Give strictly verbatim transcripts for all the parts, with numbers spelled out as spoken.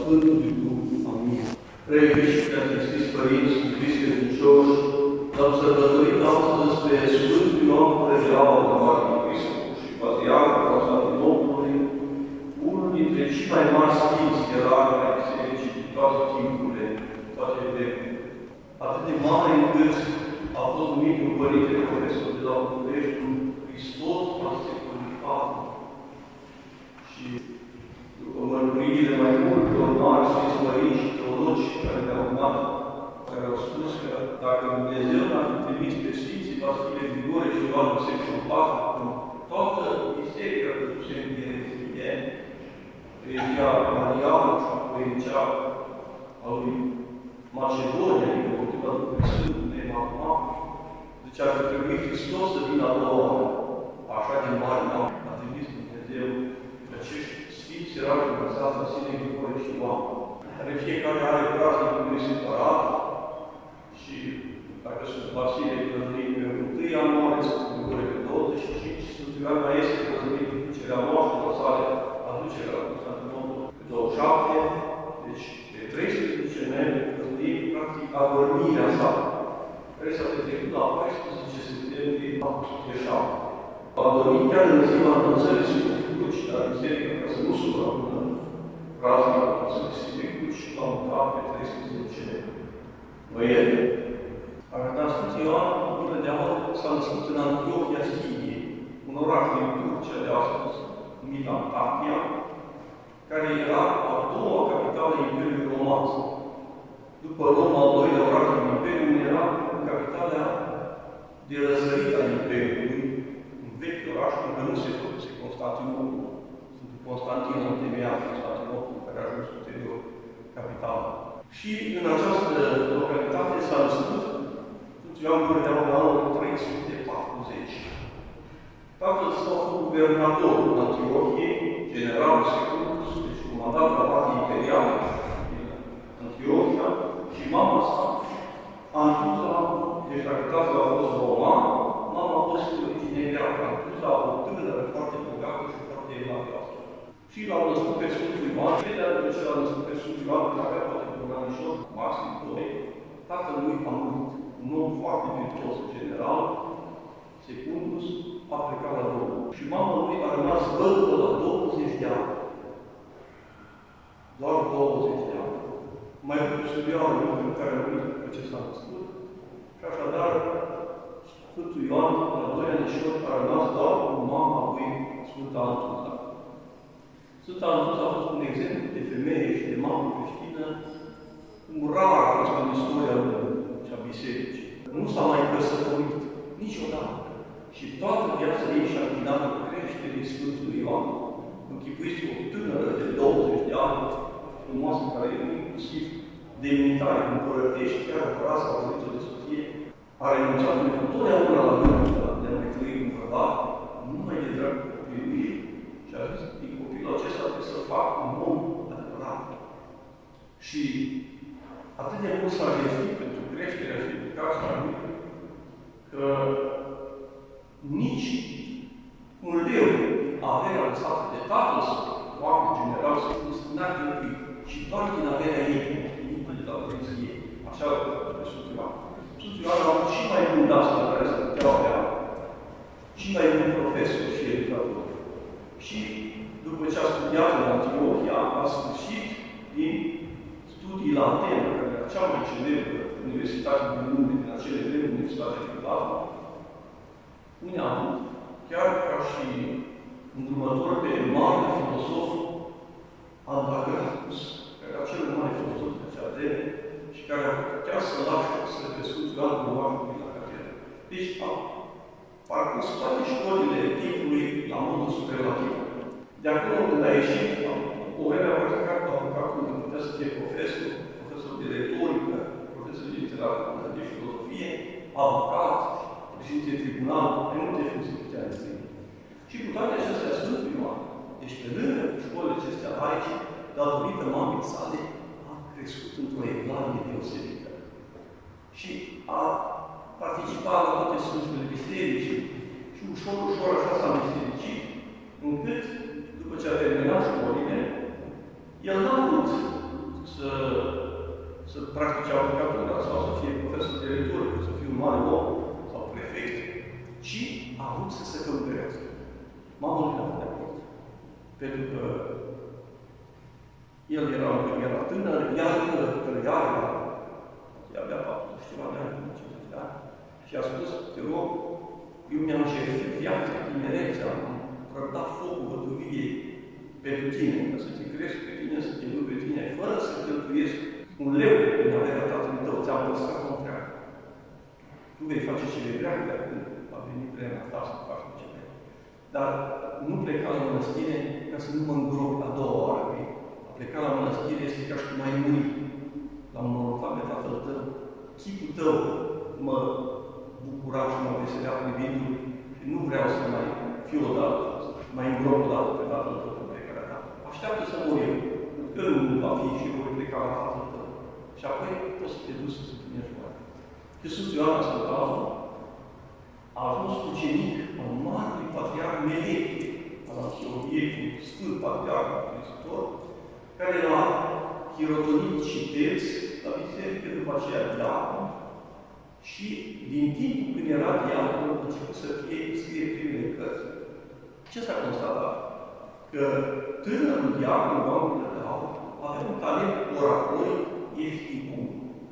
Sfântului Duh. Amin. Preieviți și Sfinți Părinți, iubiți credincioși, am sărbătorit astăzi pe Sfântul Ioan Pregeaba de Arhiepiscopul și Patriarhul Constantinopolului, unul dintre cei mai mari sfinți ierarhi ai Bisericii din toate timpurile, toate vecurile. Atât de mare încât a fost numit un părinte profesor de la București, un Hristos al secolului patru. Și după mărturiile mai multor mari sfinți părinți și teologi care ne-au urmat, care au spus că dacă Dumnezeu n-ar fi trimis pe Sfinții Vasile Grigore și Ioan Secolul patru, când toată biserica căzuse în erezie, regia mariană și apoi cea a lui Macedonia, împotriva lui Sfântul Neematua, deci ar fi trebuit Hristos să vină a doua oară. Așa de mare a trimis Dumnezeu că acești Sfinți erau învățați Vasile Grigore și Ioan. Care fiecare are praznicul lui separat și dacă sunt Vasile căzărit pe întâi ianuarie, Sfântul Grigore pe douăzeci și cinci, Sfântul Ioan mai este căzărit pe ducerea noastră sale, aducerea la Constantinopol pe douăzeci și șapte, deci pe treisprezece noiembrie căzărit, practic, adormirea sa, care s-a petrecut la paisprezece septembrie patru sute șapte. A dormit chiar în ziua anunțării Sfântului Cruci, dar biserica, ca să nu suprapună praznicul Sfântului Cruci, l-a mutat pe treisprezece noiembrie. Așadar, Sfântul Ioan Gură de Aur s-a născut în Antiohia Siriei, un oraș din Turcia de astăzi, numit Antakya, care era a doua capitală a Imperiului Roman. După Roma, al doilea oraș din Imperiu, era capitala de răsărit a Imperiului, un vechi oraș, încă nu se făcuse Constantinopol. Sfântul Constantin a întemeiat Constantinopol, care a ajuns ulterior capitală. Și în această localitate s-a născut Sfântul Ioan Gură de Aur în anul trei sute patruzeci. Tatăl său a fost guvernatorul Antiohiei, generalul Secundus, deci comandatul armatei imperiale din Antiohia, și mama sa, Antuza, deci dacă tatăl a fost roman, mama a fost de origine greacă. Antuza, o tânără foarte bogată și foarte evlavioasă. Și l-au născut pe Sfântul Ioan, de după ce l-a născut pe Sfântul Ioan, care avea poate un anișor, maxim doi, tatăl lui a murit, un om foarte virtuos general, Secundus, a plecat la Roma. Și mama lui a rămas văduvă la douăzeci de ani. Doar douăzeci de ani. Mai mult studioară în care a murit după ce s-a născut. Și așadar, Sfântul Ioan, la doi anișori, a rămas doar cu mama lui Sfânta Antuza. Sfânta Antuza a fost un exemplu de femeie și de mamă creștină, cum rar a fost în istoria lui și a bisericii. Nu s-a mai căsătorit niciodată. Și toată viața ei și-a închinat în creșterii Sfântului Ioan. Închipuiți o tânără de douăzeci de ani, frumoasă, care e inclusiv demnitare împărătești, chiar apărat sau auzită de soție, a renunțat întotdeauna la gândul de a mai trăi un bărbat, numai de dragul copilului ei. Și a zis, din copilul acesta trebuie să fac un om adevărat. Și atât de mult s-a jertfit pentru creșterea și educația lui, că nici un leu averea lăsată de tatăl său, oameni general, să spus, n-ar trebui, și doar din averea ei, nu de la părinții ei. Așa a fost pe Sfântul Ioan. Sfântul Ioan a avut și mai bun asta care să puteau avea, și mai bun profesor și educator. Și după ce a studiat în Antiohia, a sfârșit din studii la Atena, care era cea mai celebră universitate din lume, din acele vreme universitate privată, unde a avut, chiar ca și îndrumător pe mare filosof Andragoras, care era cel mai mare filosof de acea vreme și care a făcut chiar să lași să pe Sfântul Ioan Gură de Aur la catedră. Deci a parcurs toate școlile timpului la modul superlativ. De acolo, când a ieșit, o vreme a practicat avocatul, când putea să fie profesor, profesor de retorică, profesor de literatură, de filozofie, avocat, președinte tribunal, mai multe funcții putea deține. Și cu toate acestea, Sfântul Ioan, deci pe lângă școlile acestea laice, datorită mamei sale, a crescut într-o evlavie deosebită. Și a participat la toate Sfântele Bisericii și ușor, ușor așa s-a bisericit, încât, după ce a terminat școlile, el n-a vrut să, să practice avocatura sau să fie profesor de retorică, să fie un mare om sau prefect, ci a vrut să se călugărească. Mama nu era de acord. Pentru că el era, era tânăr, ea trăia, ea avea patruzeci ceva de ani, cincizeci de ani, și a spus, te rog, eu mi-am jertfit viața, tinerețea, am răbdat focul văduviei pentru tine, ca să te cresc pe tine, să te iubesc pe tine, fără să cheltuiesc un leu din averea tatălui tău, ți-am păstrat-o întreagă. Tu vei face ce vei vrea, dar când va veni vremea ta să faci ce vrei. Dar nu pleca la mănăstire ca să nu mă îngrop a doua oară. A pleca la mănăstire este ca și cum ai muri. L-am înmormântat pe tatăl tău. Chipul tău mă bucura și mă veselea privindu-l și nu vreau să mai fiu odată, să mai îngrop odată pe tatăl tău pe plecarea ta. Așteaptă să mor eu. Când nu va fi și voi pleca la tatăl tău. Și apoi poți să te duci să se plinești oare. Iisus Ioan Ascultazul a ajuns ucenic al marului patriarh Melechie, al Antiohiei, cu Sfânt Patriarh Hristor, care l-a chirotonit citezi la biserică, după aceea diacon, și din timpul când era diacon, a început să fie, scrie primele cărți. Ce s-a constatat? Că tânărul diacon, Doamne de Aur, avea un talent oratoric efticum.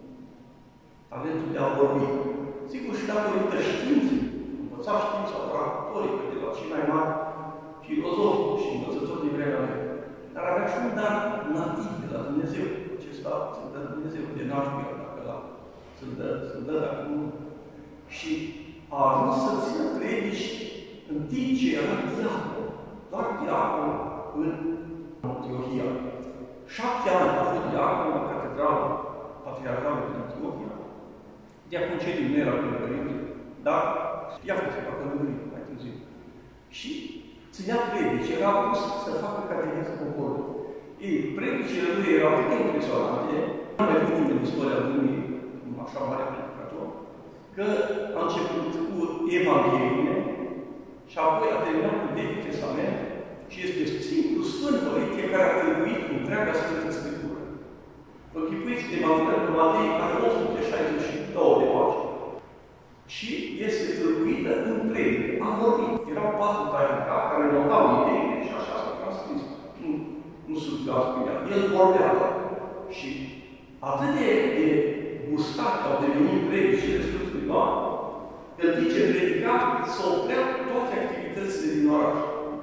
Talentul de a vorbi. Sigur, și datorită științei, învăța știința oratorică de la cei mai mari filozofi și învățători din vremea mea. Dar avea și un dar nativ de la Dumnezeu. Acesta să-l dă Dumnezeu de naștere, dacă la să-l dă, să-l dă dacă nu. Și a ajuns să țină predici în timp ce era diacon. Doar diacon în Antiohia. Șapte ani a fost diacon la catedrală patriarhală din Antiohia. Diaconcediu nu era pentru părinte, dar ea făcea la călugărie mai târziu. Și ținea predici, era pus să facă cateheză poporul. Ei, predicile lui erau atât de impresionante, nu mai văd nimeni în istoria lumii, așa mare predicator, că a început cu Evangheliile și apoi a terminat cu Vechiul Testament și este singurul Sfânt Părinte care a trebuit întreaga Sfântă Scriptură. Închipuiți Evanghelia lui Matei are o sută șaizeci și două de pagini. Și este tâlcuită în predică. A vorbit. Erau patru tainica care notau ideile și așa s-a transcris. Nu, nu subțioasă cu ea. El vorbea. Și atât de, de gustat au devenit predicile Sfântului Ioan, că în timp ce predica, să oprea toate activitățile din oraș.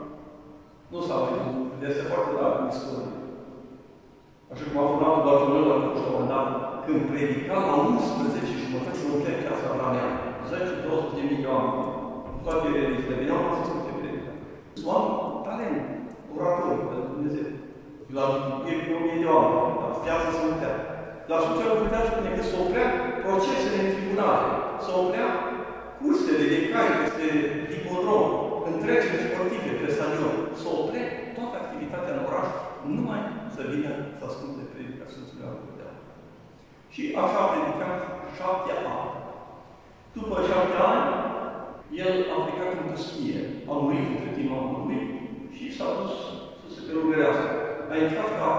Nu s-a văzut. Este foarte rar în istorie. Așa cum a făcut Bartolomeu la Cușa Mandat, când predica la unsprezece jumătate, să umplea piața Ramea. zece douăzeci de mii de oameni. Toate religiile veneau la să se predica. Sunt oameni cu talent oratoric pentru Dumnezeu. La e o mie de oameni, la piața se umplea. La Sfântul putea spune că se oprea procesele în tribunale, se oprea cursele de cai peste hipodrom, întregile sportive pe stadion, se oprea toată activitatea în oraș, numai să vină să asculte predica Sfântului Ioan Gură. Și așa a predicat șapte ani. După șapte ani, el a plecat în pustie. A murit între timp, a murit și s-a dus să se călugărească. A intrat ca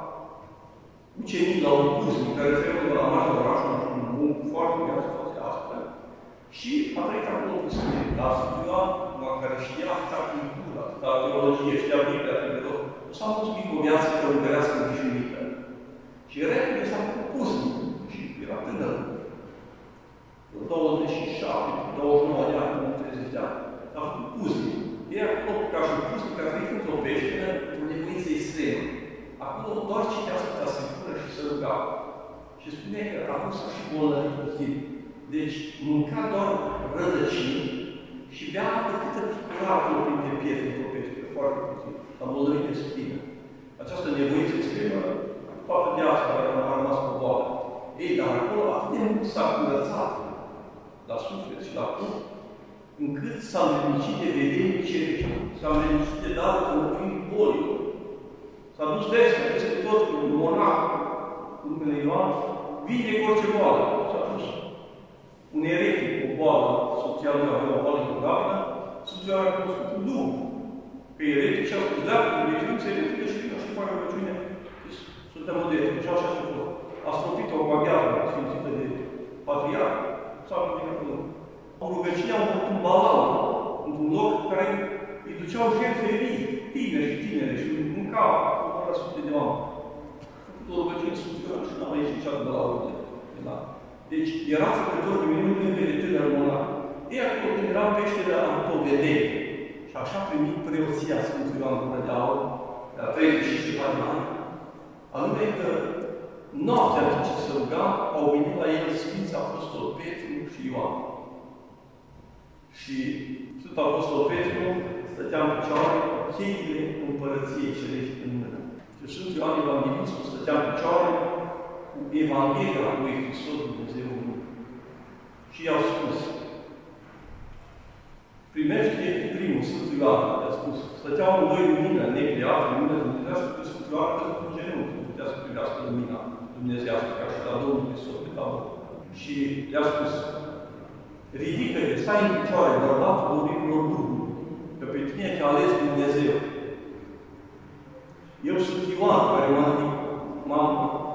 ucenic la un puznic care se de la mare oraș, un munc foarte viață, foarte aspră, și a trăit acolo în pustie. Dar Sfântul Ioan, care știa atâta cultură, atâta teologie, știa Biblia, atâta s-a mulțumit cu o viață călugărească obișnuită. Și repede s-a făcut puznic și era tânăr. douăzeci și șapte, douăzeci și nouă de ani, treizeci de ani. A făcut puznic. E acolo ca și puznic, a trăit într-o peșteră, într-o nevoință extremă. Acolo doar citea Sfânta Scriptură și se ruga. Și spune că acum s-a și bolnărit puțin. Deci mânca doar rădăcini și bea apă câtă picura acolo printre pietre într-o peșteră, foarte puțin. A bolnărit de spină. Această nevoință extremă, toată viața a rămas cu boală. Ei, dar acolo atât de mult s-a curățat la suflet și la trup, încât s-a învrednicit de vedenii cerești, s-a învrednicit de darul înlocuind bolilor. S-a dus vestea peste tot cu un monah, cu numele Ioan, vindec orice boală. S-a dus un eretic cu o boală, soția lui avea o boală incurabilă, Sfântul Ioan a cunoscut un duh pe eretic și a spus, da, cu rugăciune se ridică și vină și facă rugăciune. Și stătea modestă. Și așa și a fost. A stropit o maghiară sfințită de patriarh, s-a gândit acolo. În rugăciune au făcut un balau, într-un loc care îi duceau jertfe vii, tineri și tinere, și mâncau, cu sute de oameni. O rugăciune Sfântul și n-am ieșit cea de la urmă. Deci, era făcător de minuni de tânăr monar. Ei acolo, când erau peștele Antovedei, și așa a primit preoția Sfântului Ioan Gură de Aur, la treizeci și ceva de ani, anume că noaptea după ce se ruga, au venit la el Sfinții Apostol Petru și Ioan. Și Sfântul Apostol Petru stătea în picioare cu cheile împărăției cerești în mână. Și Sfântul Ioan Evanghelistul stătea în picioare cu Evanghelia lui Hristos Dumnezeu în mână. Și i-au spus, primește primul, Sfântul Ioan, i-a spus, stăteau în doi lumină, necreată, lumină dumnezească, că Sfântul Ioan a în genunchi, nu putea să privească lumina dumnezească, ca și la Domnul Hristos pe tablă. Și i-a spus, ridică-te, stai în picioare, bărbatul dorinilor Duhului, că pe tine te-a ales Dumnezeu. Eu sunt Ioan, care m-am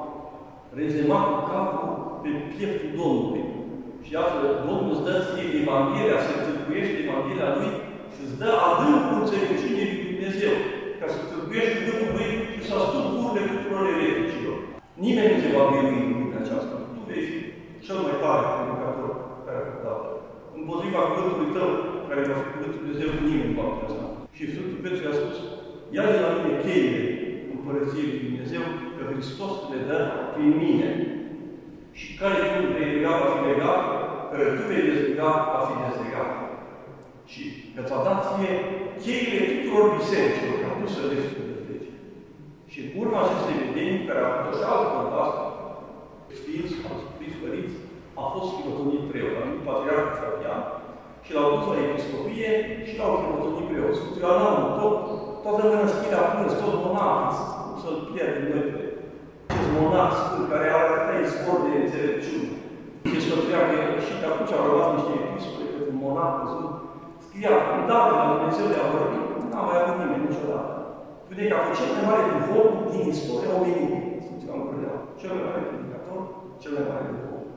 rezemat cu capul pe pieptul Domnului. Și iată, Domnul îți dă ție Evanghelia, se târguiește Evanghelia Lui și îți dă adâncul înțelepciunii lui Dumnezeu, ca să târguiești Duhul Lui și să ascult burile tuturor ereticilor. Nimeni nu te va birui în lumea aceasta. Tu vei fi cel mai tare predicator care a făcut dată. Împotriva cuvântului tău, care va fi cuvântul Dumnezeu, cu nimeni nu va putea asta. Și Sfântul Petru i-a spus, ia de la mine cheile Împărăției lui Dumnezeu, că Hristos le dă prin mine. Și care tu vei lega va fi legat, care tu vei dezlega va fi dezlegat. Și că ți-a dat ție cheile tuturor bisericilor, ca tu să vezi cu dezlege. Și în urma acestei vedenii, care a făcut și altă contastă, Sfinți, Sfinți Părinți, a fost chirotonit preot, a venit Patriarhul Fabian, și l-au dus la episcopie și l-au chirotonit preot. Sfântul Ioan, tot, toată mănăstirea a plâns, tot monahii, să-l pierdem noi pe acest monah sfânt, care a arătat izvor de înțelepciune. Și sfătuia că și că atunci au rămas niște episcopi, că un monah văzut, scria, da, de la Dumnezeu de a vorbi, n-a mai avut nimeni niciodată. Spune că a fost cel mai mare duhovnic din istoria omenirii. Sfântul Ioan Gură de Aur. Cel mai mare predicator, cel mai mare duhovnic.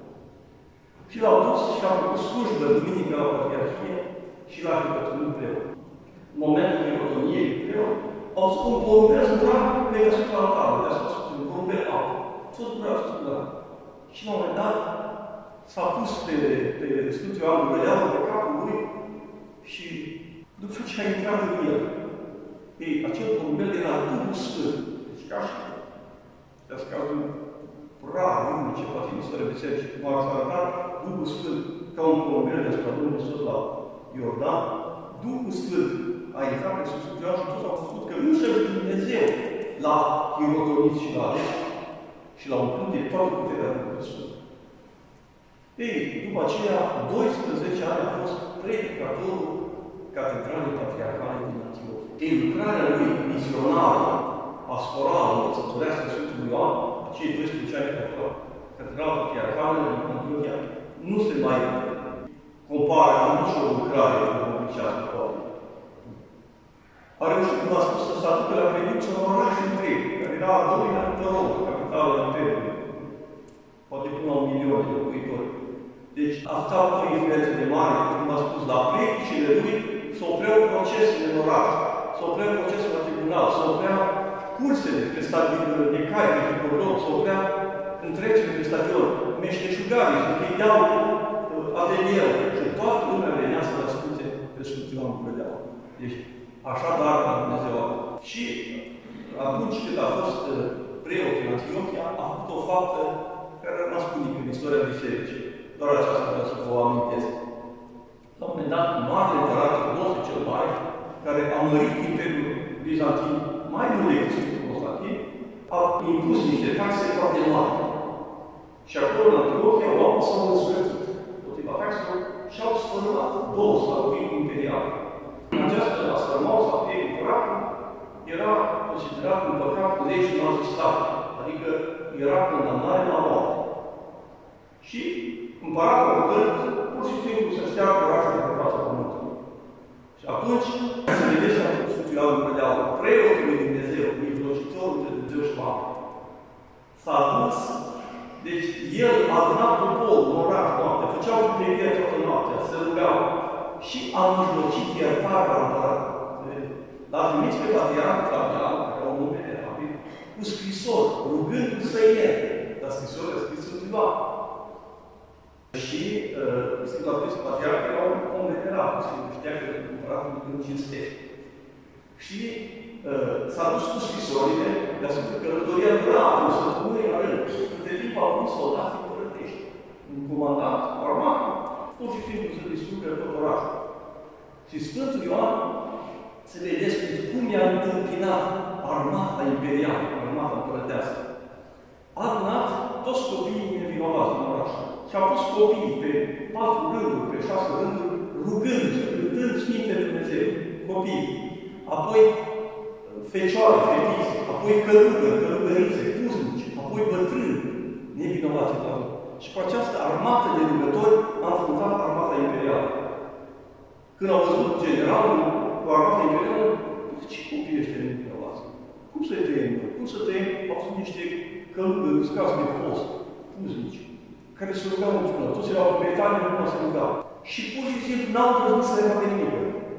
Și l-au dus și a făcut slujbă duminică la Patriarhie și l-a rugătonit preot. În momentul rugătoniei preot, au spus un porumbel zburat pe deasupra altarului, le-a spus un porumbel apă. Tot zburat și zburat. Și la un moment dat s-a pus pe, pe Sfântul Ioan Gură de Aur pe capul lui și după ce a intrat în el, ei, acel porumbel era Duhul Sfânt. Deci ca și le-a scazul rar, nu ce poate în istoria bisericii, cum a arătat Duhul Sfânt ca un porumbel despre Domnul Iisus la Iordan. Duhul Sfânt a intrat pe Sfântul Ioan și toți au spus că nu se Dumnezeu l-a chirotonit și l-a ales și l-a umplut de toată puterea Duhului Sfânt. Ei, după aceea, doisprezece ani a fost predicatorul Catedralei Patriarhale din Antiochia. Ei, lucrarea lui misionară, pastorală, învățătorească Sfântului Ioan, acei doisprezece ani de acolo, Catedrala Patriarhală din Antiochia, nu se mai compară cu nicio lucrare publicească poate. A reușit, cum a spus, să se aducă la credință în oraș întreg, care era a doilea după Roma, capitală Imperiului. Poate până la un milion de locuitori. Deci, asta a avut o influență de mare, cum a spus, la predicile lui, să opreau procesele în oraș, să opreau procesul la tribunal, să opreau cursele pe stadionul de cai, de hipodrom, să opreau întrecere pe stadion, meșteșugarii, să încheideau atelierul și toată lumea venea să-l asculte pe Sfântul Ioan Gură de Aur. Deci, așa dar la Dumnezeu. Și atunci când a fost preot în Antiochia, a făcut o faptă care a rămas unică în istoria bisericii. Doar aceasta vreau să vă amintesc. La un moment dat, marele împărat Teodosiu cel Mare, care a mărit Imperiul Bizantin mai mult decât Sfântul Constantin, a impus niște taxe foarte mari. Și acolo, în Antiochia, oamenii s-au răzvrătit potriva taxelor și au sfărâmat două statuii imperiale. În această asfărmau statuie împăratul era considerat un păcat cu legi majestate, adică era condamnare la moarte. Și împăratul hotărât pur și simplu să șteargă orașul de pe fața pământului. Și atunci se vedește la Sfântul Ioan Gură de Aur, preotul lui Dumnezeu, mijlocitorul între Dumnezeu și oameni. el aduna poporul în oraș noaptea, făceau priveghere toată noaptea, se rugau și a mijlocit iertarea împăratului. L-a trimis pe patriarhul Flavian, care era un om venerabil, cu scrisori, rugându-l să ierte. Dar scrisorile a scris în Ioan. Și uh, l-a trimis pe patriarhul, era un om venerabil, și știa că împăratul îl cinstește. Și uh, s-a dus cu scrisorile, de-a spus că călătoria dura o săptămână în rând. Între timp au avut soldații părătești. Un comandant armat, pur și simplu să distrugă tot orașul. Și Sfântul Ioan se vedeți cum i-a întâmpinat armata imperială, armata împărătească. A adunat toți copiii nevinovați din oraș. Și a pus copiii pe patru rânduri, pe șase rânduri, rugându-se, cântând Sfintele Dumnezeu, copiii. Apoi fecioare, fetițe, apoi călugă, călugărițe, puznici, apoi bătrâni, nevinovați la rând. Și cu această armată de rugători a înfruntat armata imperială. Când au văzut generalul cu armata imperială, ce copii ăștia nevinovați? Cum să-i tăiem? Cum să tăiem? Au fost niște călugări, scați de post, puznici, care se rugau împreună. Toți erau pe metanie, nu se rugau. Și pur și simplu n-au îndrăznit să le facă nimic.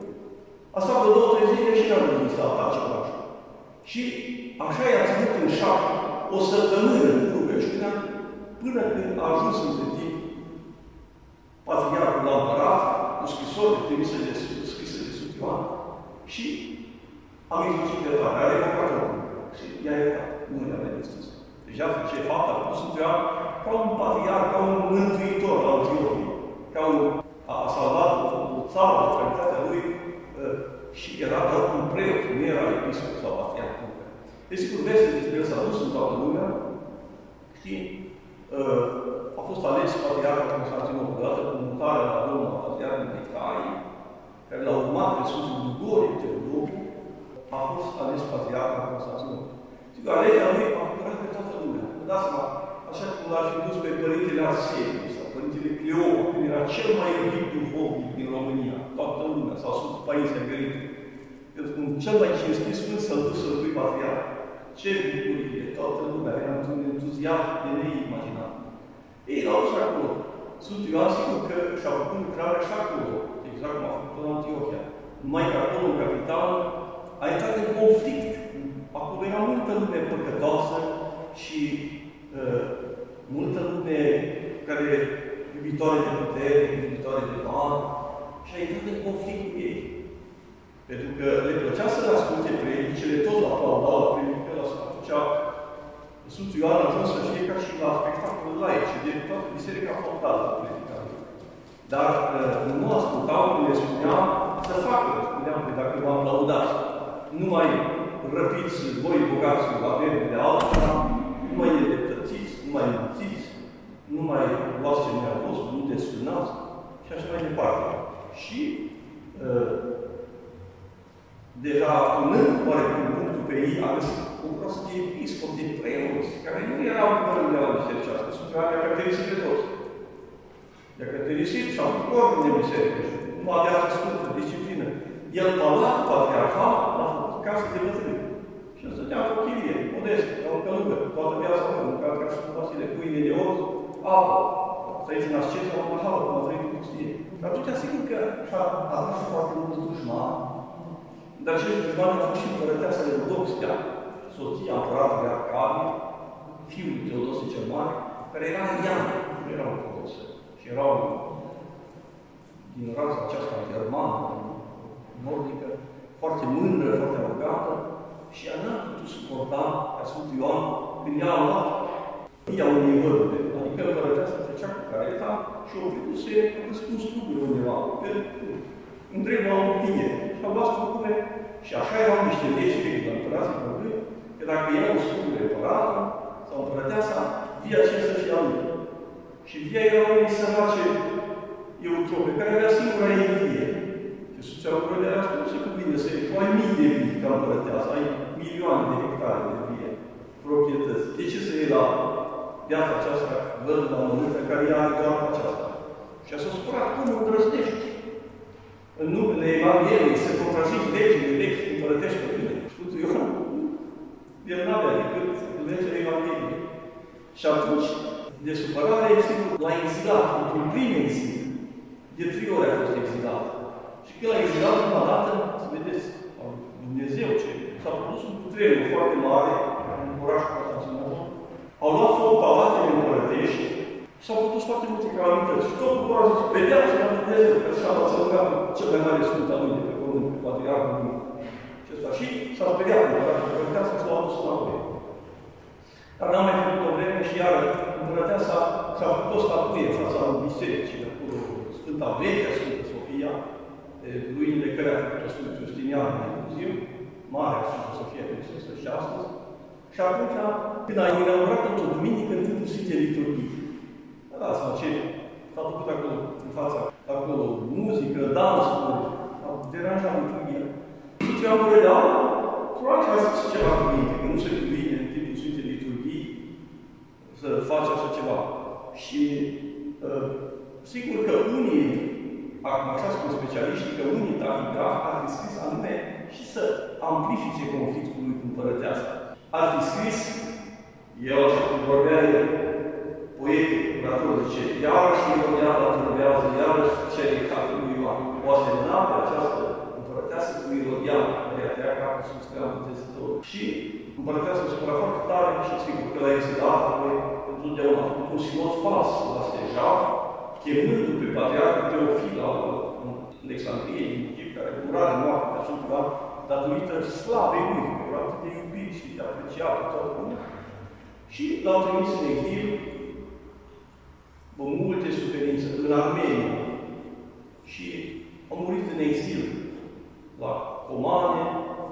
Asta de două, trei zile și n-au îndrăznit să atace orașul. Și așa i-a ținut în șap o săptămână cu rugăciunea, până când a ajuns între timp patriarhul la împărat, cu scrisori trimise de scrise de Sfântul Ioan, și a mijlocit iertare, a revocat omul. Și i-a iertat, nu i-a mai destins. Deja ce fapt a făcut Sfântul Ioan ca un patriarh, ca un mântuitor al Etiopii, ca un a salvat o țară de calitatea lui și era doar un preot, nu era episcop sau patriarh. Deci, sigur, vestea despre el s-a dus în toată lumea și uh, a fost ales patriarhul Constantinopol, odată cu mutarea la Roma, patriarhul Necarii, care l-a urmat pe Sfântul Grigore Teodorul, a fost ales patriarhul Constantinopol. Sigur, alegerea lui a curat pe toată lumea. Vă dați seama, așa cum l-ar fi dus pe Părintele Arsenie sau Părintele Cleopa, când era cel mai iubit duhovnic din România, toată lumea, sau sub Paisie Gărite. Pentru că cel mai cinstit Sfânt să-l duc să-l pui patriarh. Ce bucurie, toată lumea era într-un entuziasm de neimaginat. Ei l-au dus acolo. Sfântul Ioan, sigur că și-a făcut lucrarea și acolo, exact cum a făcut în Antiohia. Numai că acolo, în capitală, a intrat în conflict. Acolo era multă lume păcătoasă și uh, multă lume care iubitoare de putere, iubitoare de bani, și a intrat în conflict cu ei. Pentru că le plăcea să le asculte predicile, tot la aplaudau la predică, la atunci Sfântul Ioan a ajuns să fie ca și la spectacolul laice, de toată biserica fondată la predica lui. Dar uh, nu ascultau când le spuneam să facă, spuneam că dacă vă aplaudați, nu mai răpiți voi bogați cu averile altora, nu mai nedreptățiți, nu mai înmulțiți, nu mai luați ce mi-a fost, nu desfânați, și așa mai departe. Și uh, deja punând oarecum punctul pe ei, a găsit o prostie episcop de preoți, care nu erau în părând de la bisericească, sunt care a caracterisit pe toți. I-a caracterisit și a făcut ordine de biserică, nu avea sfântă disciplină. El, palat patriarhal, a făcut casă de bătrâni. Și el stătea cu chirie, modest, ca un călugăr, toată viața lui, mâncat ca Sfântul Vasile, pâine de orz, apă. Aici în ascetă, la mahală, cum a trăit în pustie. Și atunci, sigur că și-a adus foarte mulți dușmani, dar acești dușmani au fost și împărăteasa de Eudoxia, soția împăratului Arcadie, fiul Teodosie cel Mare, care era Ian, nu era ortodoxă, și erau din raza aceasta germană, nordică, foarte mândră, foarte arogată, și ea n-a putut suporta ca Sfântul Ioan când ea a luat ea unei văduve, adică împărăteasa trecea cu careta și oprindu-se în studiul undeva, pe întreg la o vie. Și au luat scumpune și așa erau niște legi vechi la împărații Pământului, că dacă era un scumpul împăratul sau împărăteasa, via aceea să fie a lui. Și via era unei sărace eutrope, care avea singura ei vie. Și Sfântul Ioan era spus, nu se cuvine să iei, tu ai mii de vii ca împărăteasa, ai milioane de hectare de vie, proprietăți. De ce să iei la viața aceasta, văd la mănâncă, care ea are doar aceasta? Și a s-a supărat, cum îndrăznești? În numele Evangheliei se contrazic legile vechi împărătești pe tine. Sfântul Ioan, el n-avea decât legea Evangheliei. Și atunci de supărare, sigur, l-a exilat, într-un prim exil. De trei ori a fost exilat. Și când l-a exilat prima dată, să vedeți, Dumnezeu ce s-a produs un cutremur foarte mare, în orașul Constantinopol. Au luat foc palatele împărătești și s-au produs foarte multe calamități. Și totul vor a zis, pedeapsă la Dumnezeu, că s-a lăsat cel mai mare sfânt al lui de pe pământ, pe Patriarhul lui. Și s-a speriat împăratul, că împărăteasa și l-a adus înapoi. Dar n-a mai făcut o vreme și iară împărăteasa s-a făcut o statuie în fața bisericii, acolo Sfânta Veche, Sfântă Sofia, ruinile care a făcut-o Sfântul Justinian mai târziu, Marea Sfântă Sofia care există și astăzi. Și atunci, când a inaugurat într-o duminică în timpul Sfintei Liturghii, dați-mă ce s-a făcut acolo, în fața, acolo, muzică, dansuri, a deranjat liturghia. Și ce am văredat, probabil că a zis ceva cuvinte, că nu se cuvine în timpul Sfintei Liturghii să faci așa ceva. Și uh, sigur că unii, acum așa spun specialiștii, că unii tachigrafi ar fi scris anume și să amplifice conflictul lui cu împărăteasa. Ar fi scris, el așa cum vorbea el, poetul, curatorul, zice, iarăși Ironiada turbează, iarăși cere capul lui Ioan. O asemena pe această împărăteasă cu Ironiada, care a tăiat capul sus că am înțezitorul. Și împărăteasa supăra foarte tare și sigur că l-a exilat, apoi întotdeauna a făcut un sinod fals la Steja, chemându-l pe Patriarhul Teofil al Alexandriei, din Egipt, care mura de moarte pe Sfântul Ioan, datorită slavei lui, că era atât de iubit și de apreciat de toată lumea. Și l-au trimis în exil, cu multe suferințe, în Armenia. Și au murit în exil la Comane,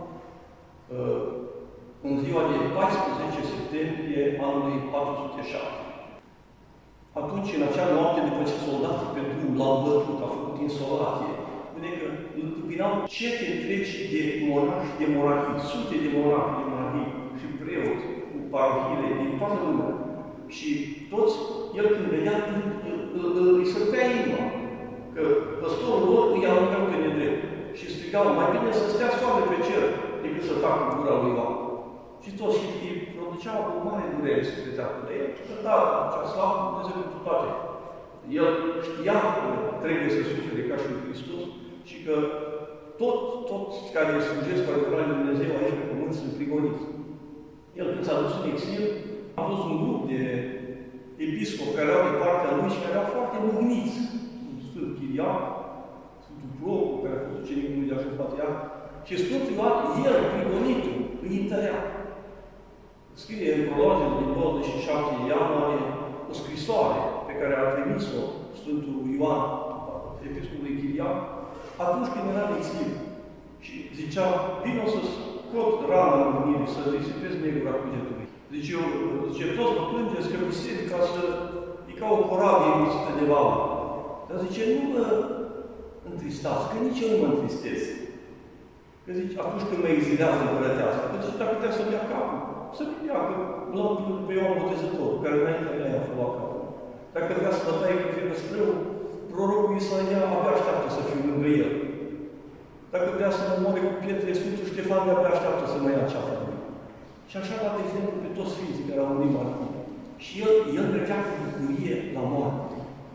în ziua de paisprezece septembrie anului patru sute șapte. Atunci, în acea noapte, după ce soldații pe drum l-au bătut, a făcut insolație, spune că îl întâmpinau cete întregi de monași, de monarhii, sute de monași, de monarhii și preoți, cu parohiile din toată lumea. Și toți, el când vedea, îi sărtea inima, că păstorul lor îi aruncau pe nedrept. Și strigau, mai bine să stea soare pe cer, decât să facă gura lui Ioan. Și toți îi produceau o mare durere secretarul de el, că da, cea slavă Dumnezeu pentru toate. El știa că trebuie să sufere ca și lui Hristos și că tot, toți care slujesc cu adevărat lui Dumnezeu aici pe pământ sunt prigoniți. El, când s-a dus în exil, a fost un grup de episcopi care erau de partea lui și care erau foarte mâhniți. Sfânt Chiriac, Sfântul Procu, care a fost ucenicul lui de așa Patriarh. Și Sfântul Ioan, el, prigonitul, îi întărea. Scrie în prologul din douăzeci și șapte ianuarie o scrisoare pe care a trimis-o Sfântul Ioan, episcopului Chiriac, atunci când era în exil. Și zicea, vino să scot rana în mânire, să risipez negura cugetului. Zice, eu, zice, toți vă plângeți că biserica să e ca o corabie emisită de vală. Dar zice, nu mă întristați, că nici eu nu mă întristez. Că zice, atunci când mă exilează împărăteasa, că zice, dacă putea să-mi ia capul, să-mi ia, că l-am pe Ioan Botezător, care înainte mea i-a luat capul. Dacă vrea să bătaie cu fierăstrăul, prorocul Isaia abia așteaptă să fiu lângă el. Dacă vrea să mă moare cu pietre, Sfântul Ștefan abia așteaptă să mă ia ceata lui. Și așa dat exemplu pe toți sfinții care au murit martir. Și el, el mergea cu bucurie la moarte.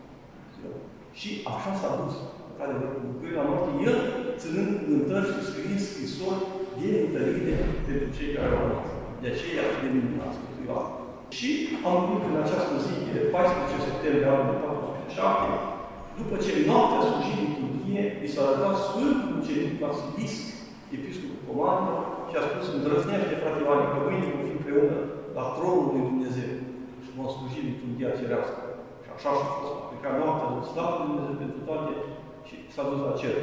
Și așa s-a dus. Care cu bucurie la moarte, el ținând cântări și scriind scrisori de întărire pentru cei care au murit. De aceea de minunat Sfântul Ioan. Și am murit în această zi de paisprezece septembrie anului patru sute șapte, după ce noaptea slujit liturghie, i s-a arătat Sfântul Ucenic Vasilisc, episcopul Comane, și a spus, îndrăznește, frate Ioane, că mâine vom fi împreună la tronul lui Dumnezeu și vom sluji liturghia cerească. Și așa a fost. Pleca noaptea, slavă lui Dumnezeu pentru toate și s-a dus la cer.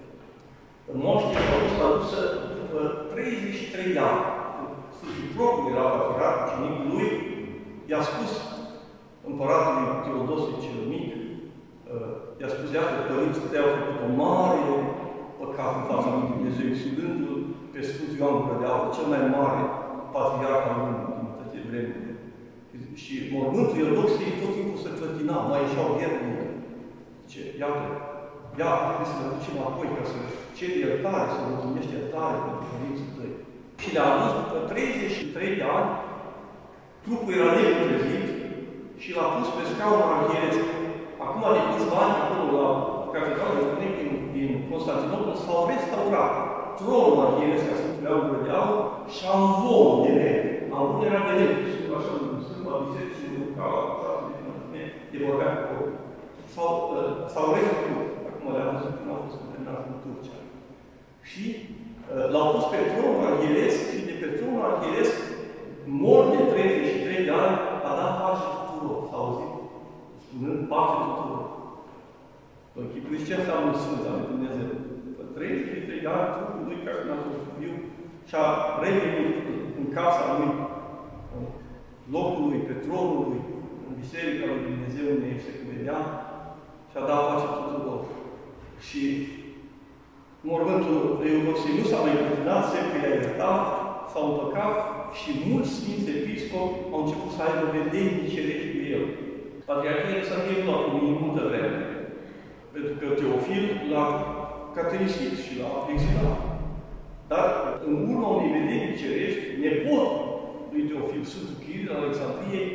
Moștea a fost adusă după treizeci și trei de ani. Sfântul Procu era patriarh, ucenicul lui, i-a spus împăratului Teodosie cel Mic, i-a spus, iată, părinții tăi au făcut o mare păcat în fața lui Dumnezeu, exilându-l pe Sfântul Ioan Gură de Aur, cel mai mare patriarh al lumii din toate vremurile. Și mormântul, el loc să-i tot timpul să clătina, mai ieșeau ierturi. Zice, iată, iată, trebuie să le ducem apoi, ca să ceri iertare, să mulțumești iertare pentru părinții tăi. Și le-a adus după treizeci și trei de ani, trupul era neputrezit, și l-a pus pe scaunul arhieresc. Acum, de câțiva ani, acolo la Catedrala din, din Constantinopol, s-au restaurat tronul arhieresc a Sfântului Ioan Gură de Aur și amvonul de lemn. Amvonul era de lemn, așa în Sfânta Bisericii, în cala de vorbea cu acolo. S-au refăcut. Acum le-am văzut când au fost întâlnați în Turcia. Și uh, l-au pus pe tronul arhieresc și de pe tronul arhieresc, mor de treizeci și trei de ani, a dat pace tuturor. S-a auzit? Spunând pace tuturor. Vă închipuiți ce înseamnă Sfânta lui Dumnezeu? După treizeci și trei de ani, trupul lui, care n-a fost viu, și-a revenit în casa lui, în locul lui, pe tronul lui, în Biserica lui Dumnezeu, unde se vedea, și-a dat pace tuturor. Și mormântul Eudoxiei nu s-a mai continuat, semnul i-a iertat, s-au împăcat și mulți sfinți episcopi au început să aibă vedenii cerești cu el. Patriarhia Alexandriei nu l-a primit multă vreme, pentru că Teofil l-a caterisit și l-a exilat. Dar, în urma unei vedenii cerești, nepotul lui Teofil, Sfântul Chiril al Alexandriei,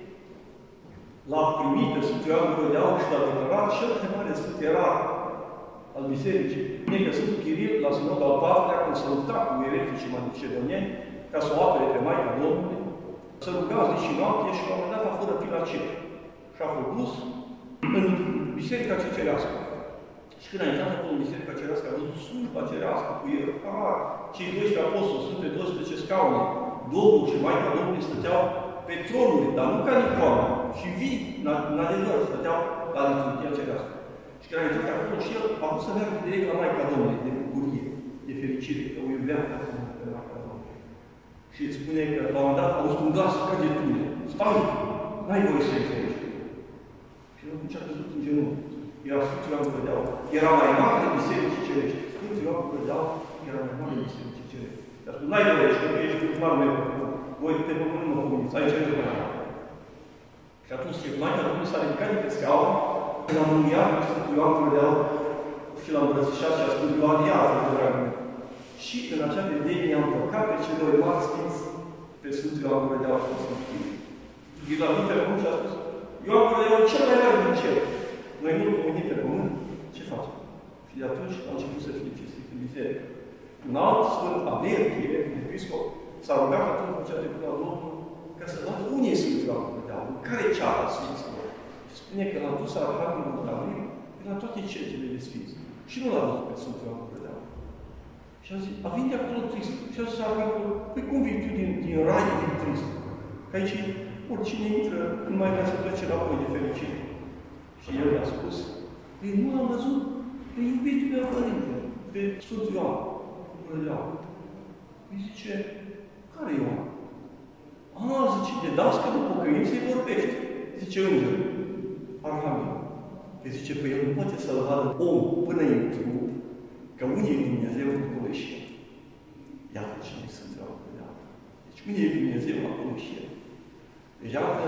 l-a primit pe Sfântul Ioan Gură de Aur și l-a declarat cel mai mare sfânt erar al Bisericii. Bine că Sfântul Chiril l-a sunat al patrulea, când s-a luptat cu ereticii macedonieni, ca să o apere pe Maica Domnului, să ruga zi și noapte și la un moment dat a fost răpit la cer. Și a fost dus în Biserica Cerească. Și când a intrat acolo în Biserica Cerească, a văzut slujba cerească cu ierarhi, cei doisprezece apostoli, sunt pe doisprezece scaune. Domnul și Maica Domnului stăteau pe tronul, dar nu ca icoană, și vii, în adevăr, stăteau la liturghia cerească. Și când a intrat acolo și el a vrut să meargă direct la Maica Domnului, de bucurie, de fericire, că o iubeam pe Maica Domnului. Și spune că la un moment dat a auzit un glas ca de tune. Stai, n-ai voie să ieși aici. Și el atunci a căzut în genunchi. Era Sfântul Ioan Gură de Aur. Era mai mare de bisericii cerești. Sfântul Ioan Gură de Aur era mai mare de bisericii cerești. Dar spune, n-ai voie, că ești cu marul meu. Voi te pământ mă comuniți, aici ai de mână. Și atunci, Maica Domnului s-a ridicat de pe scaun, l-a mâniat pe Sfântul Ioan Gură de Aur și l-a îmbrățișat și a spus, Ioan, iată, dragul meu. Și în acea vedenie i-am împăcat pe cei doi mari sfinți, pe Sfântul Ioan Gură de Aur și pe Sfântul Chiril. I l-a venit pe pământ și a spus, Ioan Gură de Aur, cel mai mare din cer. Noi nu-l pomenim pe pământ, ce facem? Și de atunci a început să fie cinstit în biserică. Un alt sfânt, Averchie, un episcop, s-a rugat atunci în cea de până la Domnul ca să vadă unde e Sfântul Ioan Gură de Aur, care e ceata Sfinților. Și spune că l-a dus Arhanghelul Gabriel la toate cetele de Sfinți. Și nu l-a văzut pe Sfântul Ioan Gură de Aur. Și a zis, a venit de acolo trist. Și a zis Arhanghelul, păi cum vii tu din, din rai din trist? Că aici oricine intră, nu mai vrea să plece înapoi de fericire. Și el i-a spus, păi nu l-am văzut pe iubitul meu părinte, pe Sfântul Ioan Gură de Aur. Îi zice, care Ioan? A, zice, de dascălul pocăinței vorbește. Zice Îngerul, Arhanghel. Îi zice, păi el nu poate să-l vadă om până în trup, că unde e Dumnezeu, acolo și el. Iată cine sunt la acolo. Deci unde e Dumnezeu, acolo și el. Deci iată,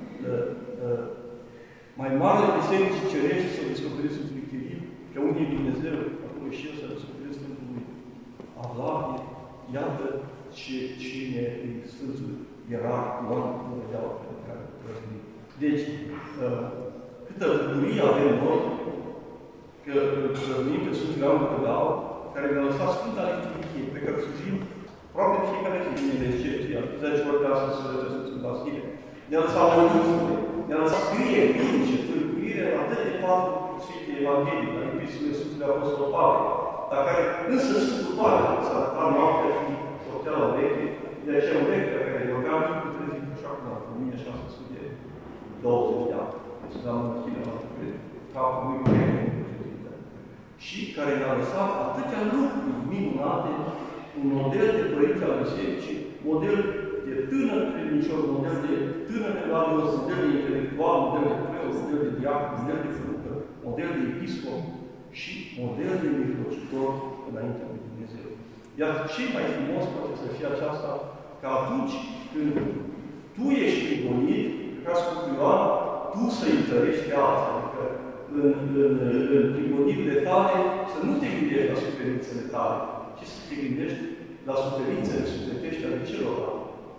mai mare bisericii cerești s-au descoperit Sfântul Chiril, că unde e Dumnezeu, acolo și el s-a descoperit Sfântul lui Avlavie. Iată ce, cine e Sfântul Ierarh Ioan Gură de Aur pe care îl răzbim. Deci, uh, câtă bucurie avem noi că îl răzbim pe Sfântul Ioan Gură de Aur, care ne-a lăsat Sfânta Liturghie, pe care îl slujim aproape fiecare zi din excepție, zece ori ca să se răzbim Sfântul Vasile. Ne-a lăsat Mănifule, ne-a lăsat scriere, biblice, tâlcuire la atât de patru Sfinte Evanghelii, la Epistolele Sfântului Apostol Pavel, la care însă Sfântul Pavel s-a arătat noaptea și șoptea la ureche, de aceea ureche pe care îi rugam și cu trezit așa cum o mie șase sute douăzeci de ani. Deci la mânchile la capul lui ureche și care ne-a lăsat atâtea lucruri minunate, un model de părinte al Bisericii, model de tânăr credincios, model de tânăr religios, model de intelectual, model de preot, model de diacon, model de frăucă, model de episcop și model de mijlocitor înaintea lui Dumnezeu. Iar ce mai frumos poate să fie aceasta, că atunci când tu ești prigonit, ca Sfântul Ioan, tu să-i întărești pe alții. Adică în, în, în prigonirile tale să nu te gândești la suferințele tale, ci să te gândești la suferințele sufletești ale celorlalți.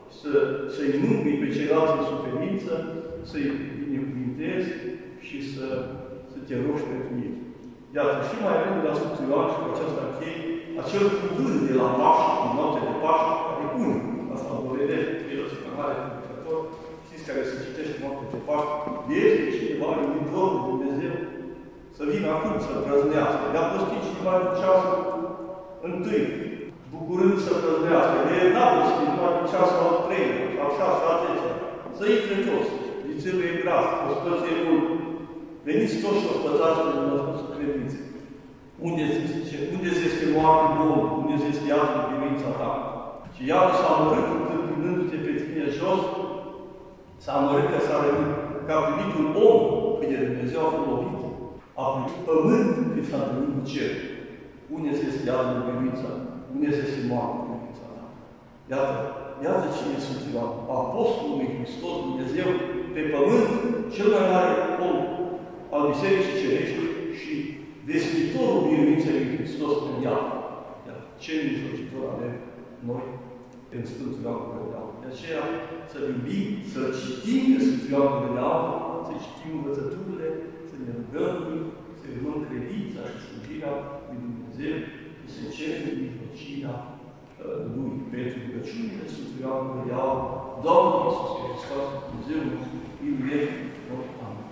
să, să-i mângâi pe ceilalți în suferință, să-i binecuvintezi și să, să te rogi pentru ei. Iată, și mai avem de la Sfântul Ioan și cu aceasta închei, acel cuvânt de la Paște, din noapte de Paște, care bun, asta îl dovedește, el este în mare lucrător, știți care se citește noapte de Paște, este cineva iubitor de Dumnezeu, să vină acum să prăznească. Le-a postit cineva în ceasul întâi, bucurând să prăznească. El n-a postit numai în ceasul al treilea, al șase, al zecea. Să intre jos, zițelul e gras, ospăție e mult. Veniți toți și ospătați pe Dumnezeu credințe. Unde zice, unde este moarte Domnul? Unde este iată privința ta? Și iară s-a amărât întâmpinându-te pe tine jos, s-a amărât că s-a rământ, că a primit un om pe de Dumnezeu a fost lovit. A primit pământ când s-a întâlnit cu cer. Unde este iară privința? Unde este moarte privința ta? Iată, iată cine sunt Ioan, Apostolul lui Hristos, Dumnezeu, pe pământ, cel mai mare om al Bisericii Cerești și vestitorul biruinței lui Hristos în ea. Iar ce mijlocitor avem noi în Sfântul Ioan Gură. De aceea să iubim, să citim pe Sfântul Ioan Gură, să citim învățăturile, să ne rugăm, să urmăm credința și slujirea lui Dumnezeu și să cerem mijlocirea lui pentru rugăciunile Sfântului Ioan Gură. Doamne Iisuse Hristos, Dumnezeu nostru, iubirea. Amin.